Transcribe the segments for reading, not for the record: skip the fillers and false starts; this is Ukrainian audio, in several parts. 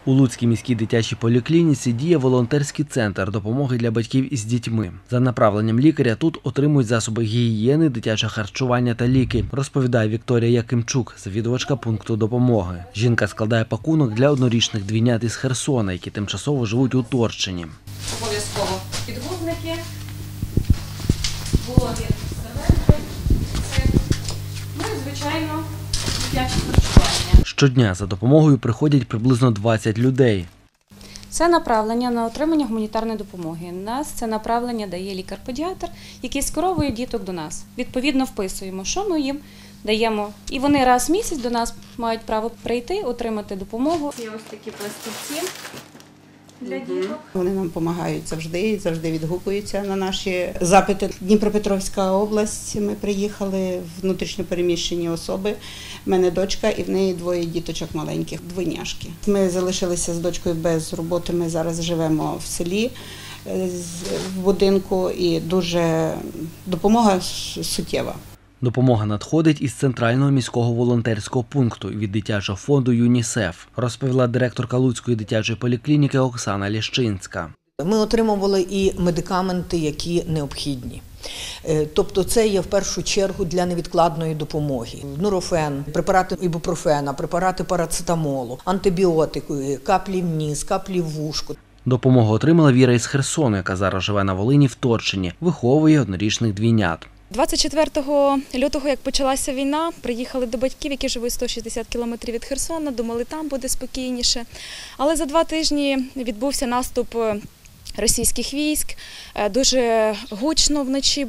У Луцькій міській дитячій поліклініці діє волонтерський центр допомоги для батьків із дітьми. За направленням лікаря тут отримують засоби гігієни, дитяче харчування та ліки, розповідає Вікторія Якимчук, завідувачка пункту допомоги. Жінка складає пакунок для однорічних двійнят із Херсона, які тимчасово живуть у Торчині. Обов'язково підгузники, вологі серветки, ну і, звичайно, дитяче харчування. Щодня за допомогою приходять приблизно 20 людей. Це направлення на отримання гуманітарної допомоги. У нас це направлення дає лікар-педіатр, який скеровує діток до нас. Відповідно вписуємо, що ми їм даємо. І вони раз в місяць до нас мають право прийти, отримати допомогу. Є ось такі пластівці для діток. Вони нам допомагають завжди відгукуються на наші запити. Дніпропетровська область, ми приїхали, внутрішньо переміщені особи. У мене дочка і в неї двоє діточок маленьких, двойняшки. Ми залишилися з дочкою без роботи, ми зараз живемо в селі, в будинку і дуже допомога суттєва. Допомога надходить із центрального міського волонтерського пункту від дитячого фонду ЮНІСЕФ, розповіла директорка Луцької дитячої поліклініки Оксана Лєщинська. Ми отримували і медикаменти, які необхідні. Тобто це є в першу чергу для невідкладної допомоги. Нурофен, препарати ібупрофена, препарати парацетамолу, антибіотики, каплі в ніс, каплі в вушку. Допомогу отримала Віра із Херсону, яка зараз живе на Волині в Торчині, виховує однорічних двійнят. 24 лютого, як почалася війна, приїхали до батьків, які живуть 160 кілометрів від Херсона, думали, там буде спокійніше. Але за 2 тижні відбувся наступ російських військ, дуже гучно вночі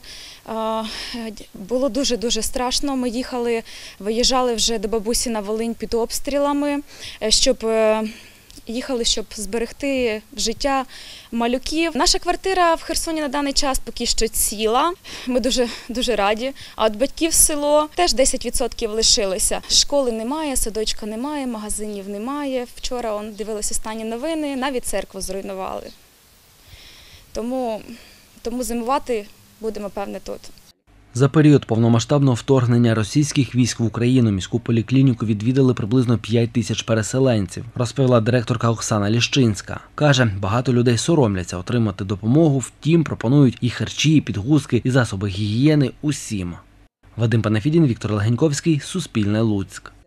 було дуже страшно. Ми виїжджали вже до бабусі на Волинь під обстрілами, щоб зберегти життя малюків. Наша квартира в Херсоні на даний час поки що ціла. Ми дуже раді. А от батьків село теж 10% лишилися. Школи немає, садочка немає, магазинів немає. Вчора дивилися останні новини, навіть церкву зруйнували. Тому зимувати будемо, певне, тут. За період повномасштабного вторгнення російських військ в Україну міську поліклініку відвідали приблизно 5 тисяч переселенців, розповіла директорка Оксана Лєщинська. Каже, багато людей соромляться отримати допомогу, втім пропонують і харчі, і підгузки, і засоби гігієни усім. Вадим Панафідін, Віктор Легеньковський, Суспільне, Луцьк.